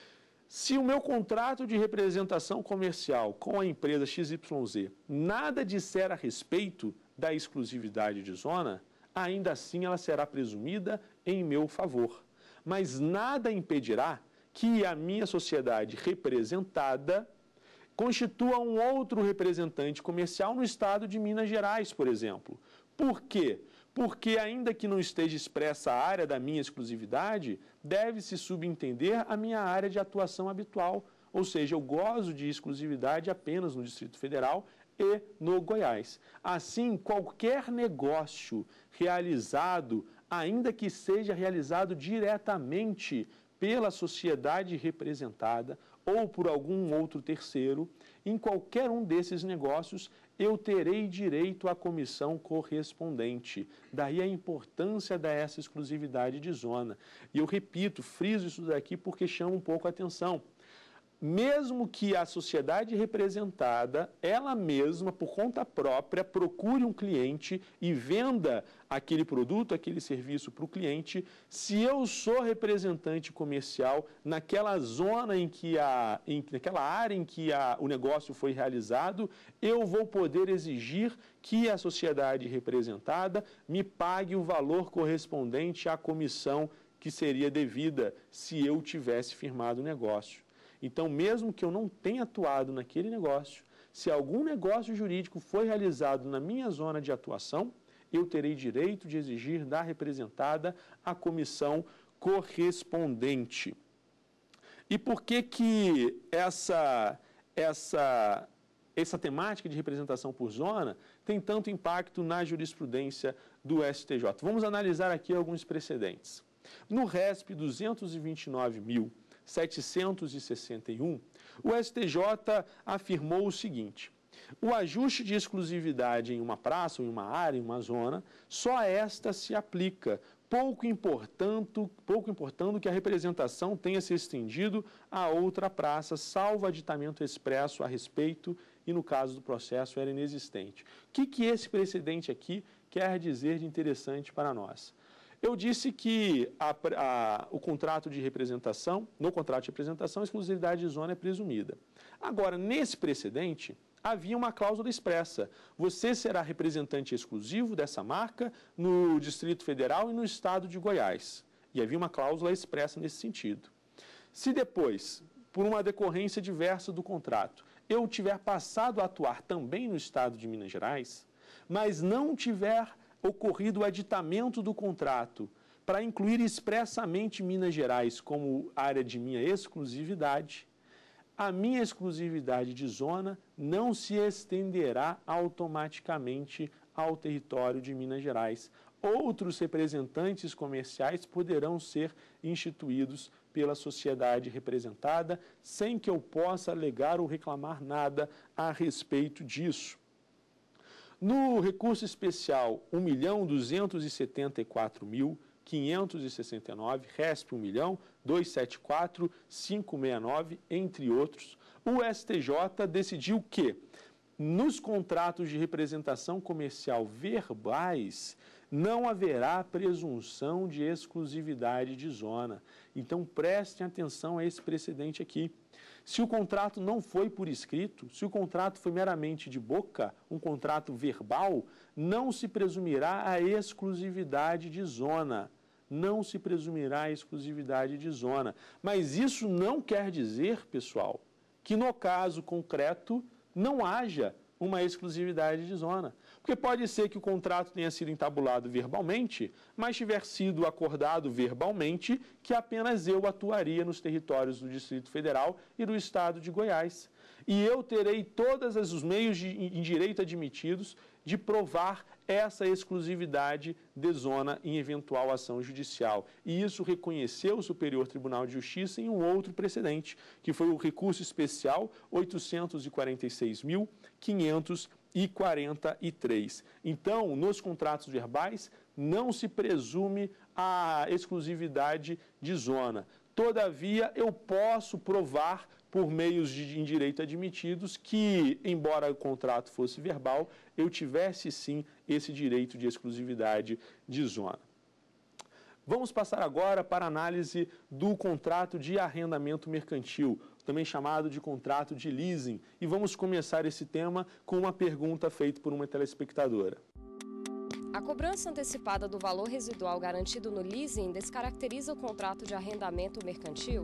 Se o meu contrato de representação comercial com a empresa X Y Z nada disser a respeito da exclusividade de zona, ainda assim ela será presumida em meu favor. Mas nada impedirá que a minha sociedade representada constitua um outro representante comercial no estado de Minas Gerais, por exemplo. Por quê? Porque, ainda que não esteja expressa a área da minha exclusividade, deve-se subentender a minha área de atuação habitual. Ou seja, eu gozo de exclusividade apenas no Distrito Federal e no Goiás. Assim, qualquer negócio realizado, ainda que seja realizado diretamente pela sociedade representada ou por algum outro terceiro, em qualquer um desses negócios eu terei direito à comissão correspondente. Daí a importância dessa exclusividade de zona. E eu repito, friso isso daqui porque chama um pouco a atenção. mesmo que a sociedade representada, ela mesma, por conta própria, procure um cliente e venda aquele produto, aquele serviço para o cliente, se eu sou representante comercial naquela zona em que a, em, naquela área em que a, o negócio foi realizado, eu vou poder exigir que a sociedade representada me pague o valor correspondente à comissão que seria devida se eu tivesse firmado o negócio. Então, mesmo que eu não tenha atuado naquele negócio, se algum negócio jurídico foi realizado na minha zona de atuação, eu terei direito de exigir da representada a comissão correspondente. E por que que essa, essa, essa temática de representação por zona tem tanto impacto na jurisprudência do S T J? Vamos analisar aqui alguns precedentes. No R E S P duzentos e vinte e nove mil setecentos e sessenta e um, o S T J afirmou o seguinte: o ajuste de exclusividade em uma praça, ou em uma área, em uma zona, só esta se aplica, pouco importando, pouco importando que a representação tenha se estendido a outra praça, salvo aditamento expresso a respeito e, no caso do processo, era inexistente. O que, que esse precedente aqui quer dizer de interessante para nós? Eu disse que a, a, o contrato de representação, no contrato de representação, a exclusividade de zona é presumida. Agora, nesse precedente, havia uma cláusula expressa. Você será representante exclusivo dessa marca no Distrito Federal e no Estado de Goiás. E havia uma cláusula expressa nesse sentido. Se depois, por uma decorrência diversa do contrato, eu tiver passado a atuar também no Estado de Minas Gerais, mas não tiver ocorrido o aditamento do contrato para incluir expressamente Minas Gerais como área de minha exclusividade, a minha exclusividade de zona não se estenderá automaticamente ao território de Minas Gerais. Outros representantes comerciais poderão ser instituídos pela sociedade representada sem que eu possa alegar ou reclamar nada a respeito disso. No recurso especial um milhão duzentos e setenta e quatro mil quinhentos e sessenta e nove, R E S P um milhão duzentos e setenta e quatro mil quinhentos e sessenta e nove, entre outros, o S T J decidiu que, nos contratos de representação comercial verbais, não haverá presunção de exclusividade de zona. Então, prestem atenção a esse precedente aqui. Se o contrato não foi por escrito, se o contrato foi meramente de boca, um contrato verbal, não se presumirá a exclusividade de zona. Não se presumirá a exclusividade de zona. Mas isso não quer dizer, pessoal, que no caso concreto não haja uma exclusividade de zona. Porque pode ser que o contrato tenha sido entabulado verbalmente, mas tiver sido acordado verbalmente que apenas eu atuaria nos territórios do Distrito Federal e do Estado de Goiás. E eu terei todos os meios de, em direito admitidos de provar essa exclusividade de zona em eventual ação judicial. E isso reconheceu o Superior Tribunal de Justiça em um outro precedente, que foi o recurso especial oitocentos e quarenta e seis mil quinhentos e quarenta e três. Então, nos contratos verbais, não se presume a exclusividade de zona. Todavia, eu posso provar, por meios de em direito admitidos, que, embora o contrato fosse verbal, eu tivesse sim esse direito de exclusividade de zona. Vamos passar agora para a análise do contrato de arrendamento mercantil, também chamado de contrato de leasing, e vamos começar esse tema com uma pergunta feita por uma telespectadora. A cobrança antecipada do valor residual garantido no leasing descaracteriza o contrato de arrendamento mercantil?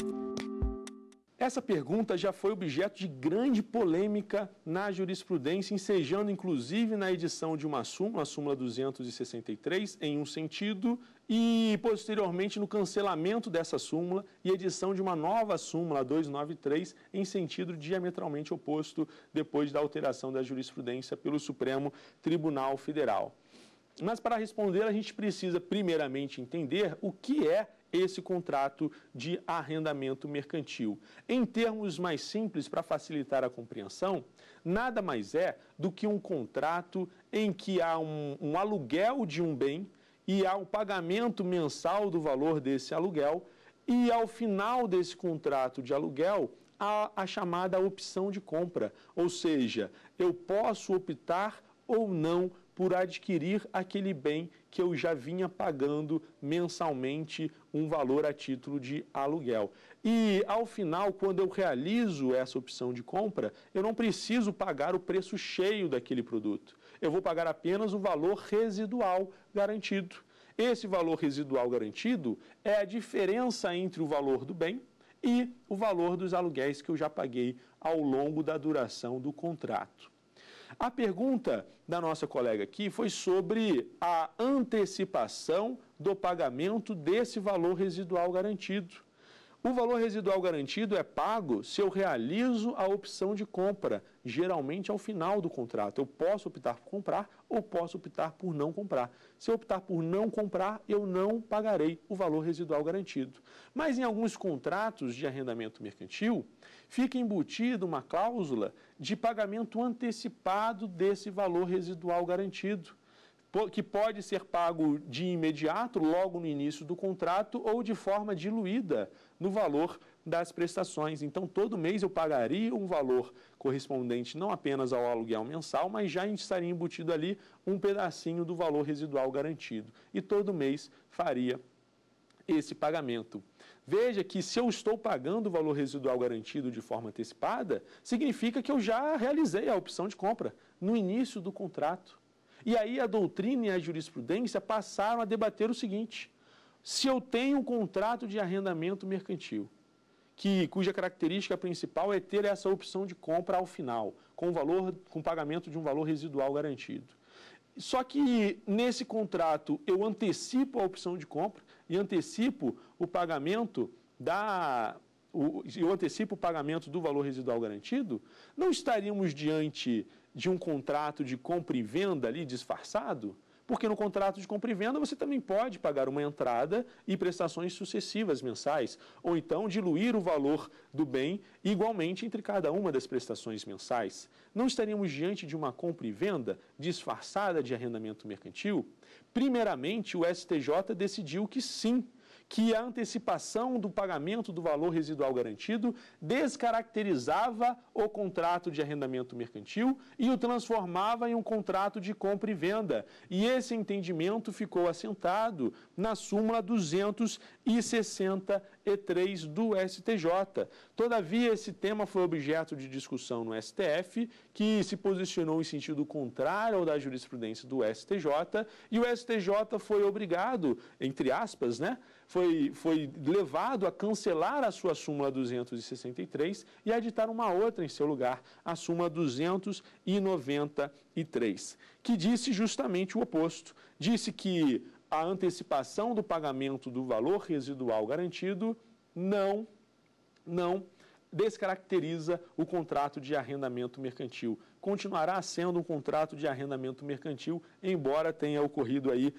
Essa pergunta já foi objeto de grande polêmica na jurisprudência, ensejando inclusive na edição de uma súmula, a súmula duzentos e sessenta e três, em um sentido, e posteriormente no cancelamento dessa súmula e edição de uma nova súmula, duzentos e noventa e três, em sentido diametralmente oposto, depois da alteração da jurisprudência pelo Supremo Tribunal Federal. Mas para responder, a gente precisa primeiramente entender o que é esse contrato de arrendamento mercantil. Em termos mais simples, para facilitar a compreensão, nada mais é do que um contrato em que há um, um aluguel de um bem e há o pagamento mensal do valor desse aluguel, e ao final desse contrato de aluguel, a, a chamada opção de compra, ou seja, eu posso optar ou não por adquirir aquele bem que eu já vinha pagando mensalmente um valor a título de aluguel. E, ao final, quando eu realizo essa opção de compra, eu não preciso pagar o preço cheio daquele produto. Eu vou pagar apenas o valor residual garantido. Esse valor residual garantido é a diferença entre o valor do bem e o valor dos aluguéis que eu já paguei ao longo da duração do contrato. A pergunta da nossa colega aqui foi sobre a antecipação do pagamento desse valor residual garantido. O valor residual garantido é pago se eu realizo a opção de compra, geralmente ao final do contrato. Eu posso optar por comprar ou posso optar por não comprar. Se eu optar por não comprar, eu não pagarei o valor residual garantido. Mas em alguns contratos de arrendamento mercantil, fica embutida uma cláusula de pagamento antecipado desse valor residual garantido, que pode ser pago de imediato, logo no início do contrato, ou de forma diluída no valor das prestações. Então, todo mês eu pagaria um valor correspondente não apenas ao aluguel mensal, mas já estaria embutido ali um pedacinho do valor residual garantido. E todo mês faria esse pagamento. Veja que se eu estou pagando o valor residual garantido de forma antecipada, significa que eu já realizei a opção de compra no início do contrato. E aí a doutrina e a jurisprudência passaram a debater o seguinte: se eu tenho um contrato de arrendamento mercantil, que, cuja característica principal é ter essa opção de compra ao final, com, valor, com pagamento de um valor residual garantido. Só que nesse contrato eu antecipo a opção de compra e antecipo o pagamento da... O, eu antecipo o pagamento do valor residual garantido, não estaríamos diante de um contrato de compra e venda ali disfarçado? Porque no contrato de compra e venda você também pode pagar uma entrada e prestações sucessivas mensais, ou então diluir o valor do bem igualmente entre cada uma das prestações mensais. Não estaríamos diante de uma compra e venda disfarçada de arrendamento mercantil? Primeiramente, o S T J decidiu que sim, que a antecipação do pagamento do valor residual garantido descaracterizava o contrato de arrendamento mercantil e o transformava em um contrato de compra e venda. E esse entendimento ficou assentado na súmula duzentos e sessenta e três do S T J. Todavia, esse tema foi objeto de discussão no S T F, que se posicionou em sentido contrário ao da jurisprudência do S T J, e o S T J foi obrigado, entre aspas, né, foi, foi levado a cancelar a sua súmula duzentos e sessenta e três e a editar uma outra em seu lugar, a súmula duzentos e noventa e três, que disse justamente o oposto. Disse que a antecipação do pagamento do valor residual garantido não, não descaracteriza o contrato de arrendamento mercantil. Continuará sendo um contrato de arrendamento mercantil, embora tenha ocorrido aí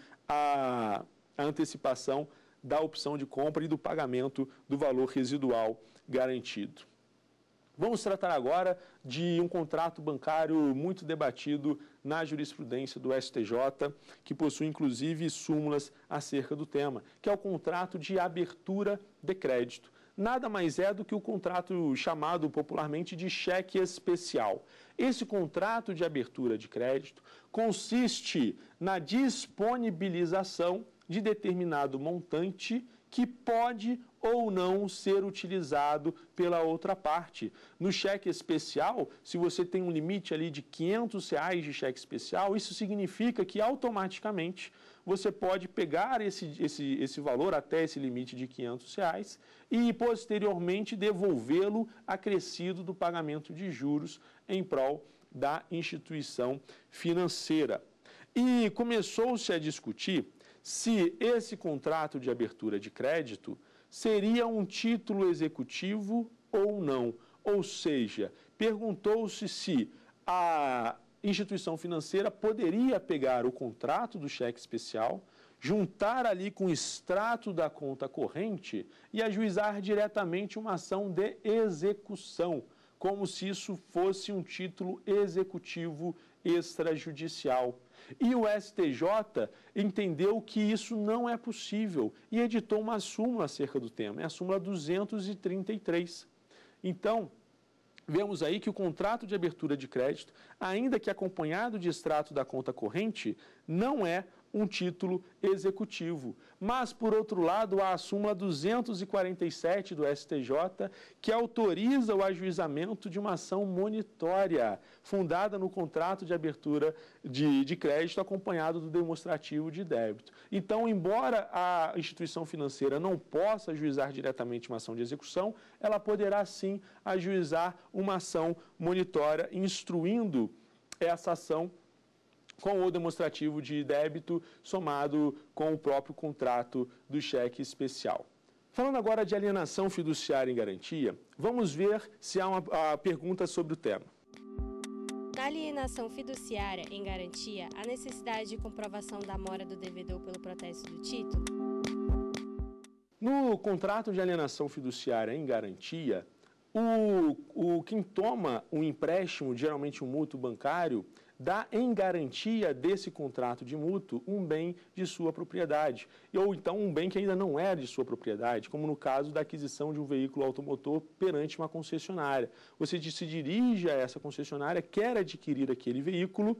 a, a antecipação da opção de compra e do pagamento do valor residual garantido. Vamos tratar agora de um contrato bancário muito debatido na jurisprudência do S T J, que possui inclusive súmulas acerca do tema, que é o contrato de abertura de crédito. Nada mais é do que o contrato chamado popularmente de cheque especial. Esse contrato de abertura de crédito consiste na disponibilização de determinado montante que pode ou não ser utilizado pela outra parte. No cheque especial, se você tem um limite ali de quinhentos reais de cheque especial, isso significa que automaticamente você pode pegar esse, esse, esse valor até esse limite de quinhentos reais e posteriormente devolvê-lo acrescido do pagamento de juros em prol da instituição financeira. E começou-se a discutir se esse contrato de abertura de crédito seria um título executivo ou não. Ou seja, perguntou-se se a instituição financeira poderia pegar o contrato do cheque especial, juntar ali com o extrato da conta corrente e ajuizar diretamente uma ação de execução, como se isso fosse um título executivo extrajudicial. E o S T J entendeu que isso não é possível e editou uma súmula acerca do tema, é a súmula duzentos e trinta e três. Então, vemos aí que o contrato de abertura de crédito, ainda que acompanhado de extrato da conta corrente, não é um título executivo. Mas, por outro lado, há a súmula duzentos e quarenta e sete do S T J, que autoriza o ajuizamento de uma ação monitória, fundada no contrato de abertura de, de crédito, acompanhado do demonstrativo de débito. Então, embora a instituição financeira não possa ajuizar diretamente uma ação de execução, ela poderá sim ajuizar uma ação monitória, instruindo essa ação com o demonstrativo de débito somado com o próprio contrato do cheque especial. Falando agora de alienação fiduciária em garantia, vamos ver se há uma a pergunta sobre o tema. Na alienação fiduciária em garantia, há necessidade de comprovação da mora do devedor pelo protesto do título? No contrato de alienação fiduciária em garantia, o, o, quem toma um empréstimo, geralmente um mútuo bancário, dá em garantia desse contrato de mútuo um bem de sua propriedade, ou então um bem que ainda não é de sua propriedade, como no caso da aquisição de um veículo automotor perante uma concessionária. Você se dirige a essa concessionária, quer adquirir aquele veículo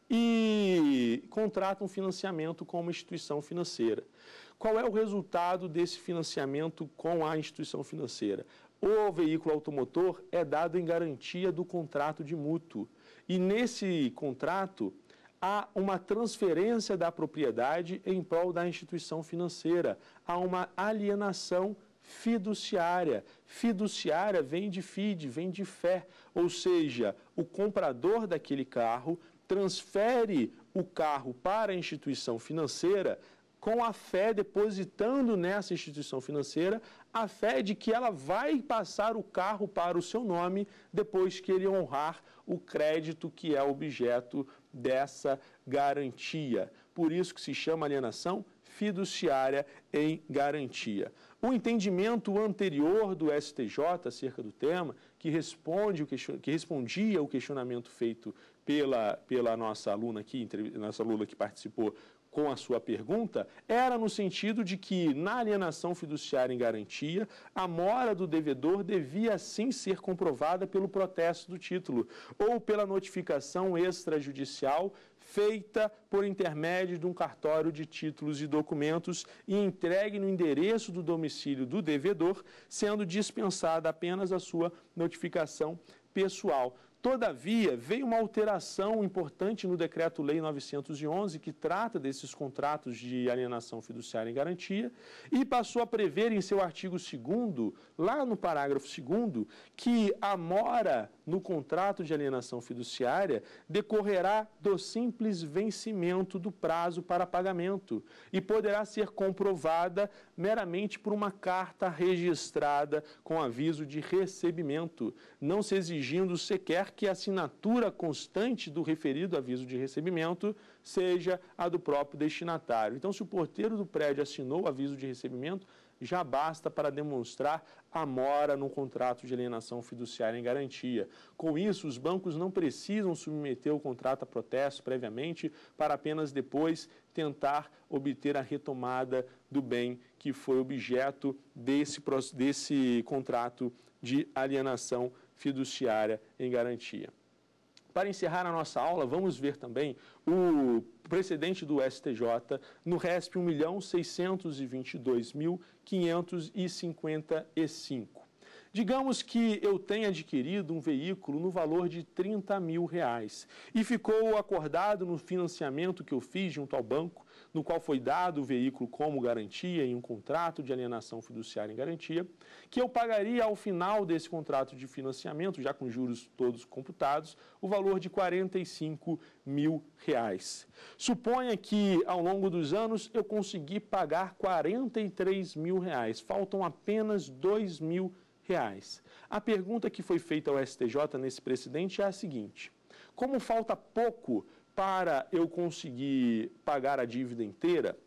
e contrata um financiamento com uma instituição financeira. Qual é o resultado desse financiamento com a instituição financeira? O veículo automotor é dado em garantia do contrato de mútuo. E nesse contrato, há uma transferência da propriedade em prol da instituição financeira. Há uma alienação fiduciária. Fiduciária vem de fide, vem de fé. Ou seja, o comprador daquele carro transfere o carro para a instituição financeira com a fé, depositando nessa instituição financeira a fé de que ela vai passar o carro para o seu nome depois que ele honrar o crédito que é objeto dessa garantia. Por isso que se chama alienação fiduciária em garantia. O entendimento anterior do S T J acerca do tema, que, responde o question... que respondia o questionamento feito pela, pela nossa aluna aqui, nossa aluna que participou com a sua pergunta, era no sentido de que, na alienação fiduciária em garantia, a mora do devedor devia sim ser comprovada pelo protesto do título ou pela notificação extrajudicial feita por intermédio de um cartório de títulos e documentos e entregue no endereço do domicílio do devedor, sendo dispensada apenas a sua notificação pessoal. Todavia, veio uma alteração importante no Decreto-Lei novecentos e onze, que trata desses contratos de alienação fiduciária em garantia, e passou a prever em seu artigo segundo, lá no parágrafo segundo, que a mora no contrato de alienação fiduciária decorrerá do simples vencimento do prazo para pagamento e poderá ser comprovada meramente por uma carta registrada com aviso de recebimento, não se exigindo sequer que a assinatura constante do referido aviso de recebimento seja a do próprio destinatário. Então, se o porteiro do prédio assinou o aviso de recebimento, já basta para demonstrar a mora no contrato de alienação fiduciária em garantia. Com isso, os bancos não precisam submeter o contrato a protesto previamente para apenas depois tentar obter a retomada do bem que foi objeto desse, desse contrato de alienação fiduciária em garantia. Para encerrar a nossa aula, vamos ver também o precedente do S T J no R E S P um milhão seiscentos e vinte e dois mil quinhentos e cinquenta e cinco. Digamos que eu tenha adquirido um veículo no valor de trinta mil reais e ficou acordado no financiamento que eu fiz junto ao banco, no qual foi dado o veículo como garantia em um contrato de alienação fiduciária em garantia, que eu pagaria ao final desse contrato de financiamento, já com juros todos computados, o valor de quarenta e cinco mil reais. Suponha que ao longo dos anos eu consegui pagar quarenta e três mil reais, faltam apenas dois mil reais. A pergunta que foi feita ao S T J nesse precedente é a seguinte: como falta pouco para eu conseguir pagar a dívida inteira,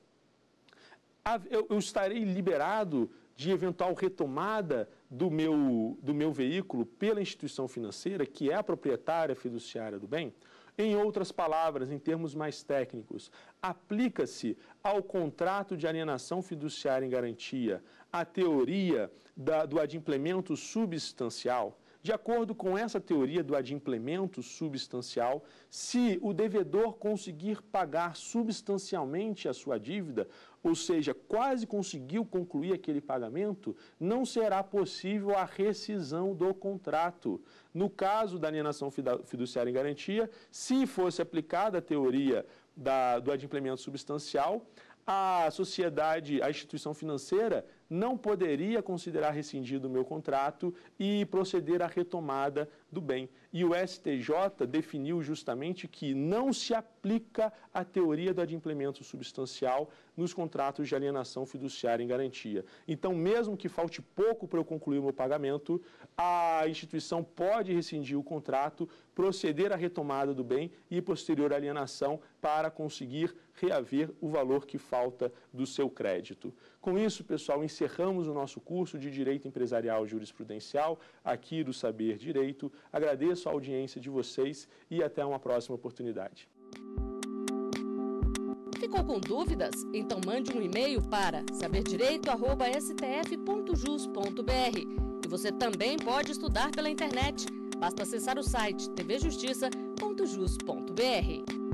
eu, eu estarei liberado de eventual retomada do meu, do meu veículo pela instituição financeira, que é a proprietária fiduciária do bem? Em outras palavras, em termos mais técnicos, aplica-se ao contrato de alienação fiduciária em garantia a teoria da, do adimplemento substancial? De acordo com essa teoria do adimplemento substancial, se o devedor conseguir pagar substancialmente a sua dívida, ou seja, quase conseguiu concluir aquele pagamento, não será possível a rescisão do contrato. No caso da alienação fiduciária em garantia, se fosse aplicada a teoria da, do adimplemento substancial, a sociedade, a instituição financeira, não poderia considerar rescindido o meu contrato e proceder à retomada do bem. E o S T J definiu justamente que não se aplica a teoria do adimplemento substancial nos contratos de alienação fiduciária em garantia. Então, mesmo que falte pouco para eu concluir o meu pagamento, a instituição pode rescindir o contrato, proceder à retomada do bem e posterior alienação para conseguir reaver o valor que falta do seu crédito. Com isso, pessoal, encerramos o nosso curso de Direito Empresarial Jurisprudencial aqui do Saber Direito. Agradeço a audiência de vocês e até uma próxima oportunidade. Ficou com dúvidas? Então mande um e-mail para saber direito arroba s t f ponto jus ponto b r. E você também pode estudar pela internet. Basta acessar o site t v justiça ponto jus ponto b r.